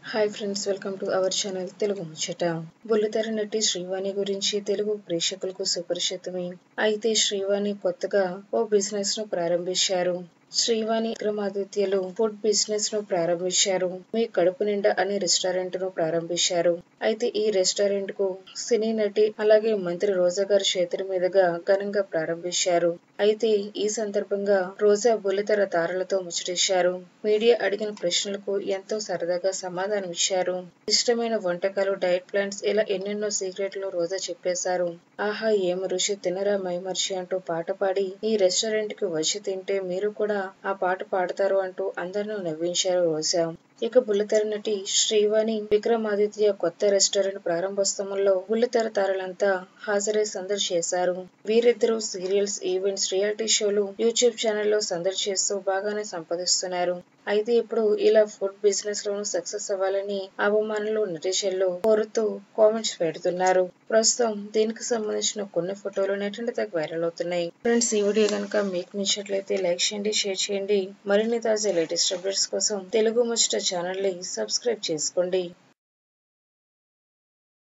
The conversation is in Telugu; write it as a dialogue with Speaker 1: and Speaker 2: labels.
Speaker 1: Hi friends, welcome to our channel Telugu Muchata. బుల్లితెర నటి శ్రీవాణి గురించి తెలుగు ప్రేక్షకులకు సుపరిచితమే. అయితే శ్రీవాణి కొత్తగా ఓ బిజినెస్ ను ప్రారంభించారు. శ్రీవాణి విక్రమాదిత్యలు ఫుడ్ బిజినెస్ ను ప్రారంభించారు. మీ కడుపు నిండా అనే రెస్టారెంట్ ను ప్రారంభించారు. అయితే ఈ రెస్టారెంట్ కు సినీ నటి అలాగే మంత్రి రోజా గారి చేతుల మీదుగా ఘనంగా ప్రారంభించారు. అయితే ఈ సందర్భంగా రోజా బుల్లితెర తారలతో ముచ్చటించారు. మీడియా అడిగిన ప్రశ్నలకు ఎంతో సరదాగా సమాధానం ఇచ్చారు. ఇష్టమైన వంటకాలు, డైట్ ప్లాన్స్ ఇలా ఎన్నెన్నో సీక్రెట్లు రోజా చెప్పేశారు. ఆహా ఏం రుచి, తినరా మైమర్చి అంటూ పాట పాడి ఈ రెస్టారెంట్ కి వచ్చి తింటే మీరు కూడా ఆ పాట పాడతారు అంటూ అందరినీ నవ్వించారు రోజా. ఇక బుల్లితెర నటి శ్రీవాణి విక్రమాదిత్య కొత్త రెస్టారెంట్ ప్రారంభోత్సవంలో బుల్లితెర తారలంతా హాజరై సందడి చేశారు. వీరిద్దరూ సీరియల్స్, ఈవెంట్స్, రియాలిటీ షోలు, యూట్యూబ్ ఛానల్లో సందడి చేస్తూ బాగానే సంపాదిస్తున్నారు. అయితే ఇప్పుడు ఇలా ఫుడ్ బిజినెస్ లోను సక్సెస్ అవ్వాలని అభిమానులు, నెటిజన్లు కోరుతూ కామెంట్స్ పెడుతున్నారు. ప్రస్తుతం దీనికి సంబంధించిన కొన్ని ఫోటోలు నెట్టింట తెగ వైరల్ అవుతున్నాయి. ఫ్రెండ్స్, ఈ వీడియో కనుక మీకు నచ్చినట్లయితే లైక్ చేయండి, షేర్ చేయండి. మరిన్ని తాజా లేటెస్ట్ అప్డేట్స్ కోసం తెలుగు ముచ్చట ఛానల్ ని సబ్స్క్రైబ్ చేసుకోండి.